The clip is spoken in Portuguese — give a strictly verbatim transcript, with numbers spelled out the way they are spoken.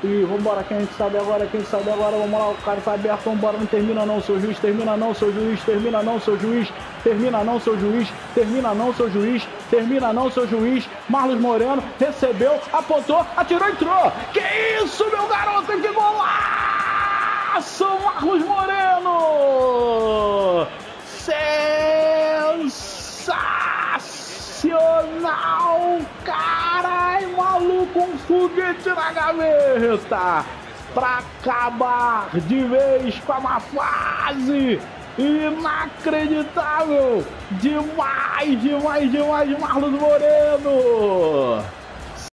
E vambora, quem sabe agora, quem sabe agora, vamos lá, o cara tá aberto, vambora, não termina não, seu juiz, termina não, seu juiz, termina não, seu juiz, termina não, seu juiz, termina não, seu juiz, termina não, seu juiz. Marlos Moreno recebeu, apontou, atirou, entrou. Que isso, meu garoto, que golaço, Marlos Moreno! Sensacional, carai, maluco, um foguete na gaveta pra acabar de vez com uma fase inacreditável. Demais, demais, demais, Marlos Moreno.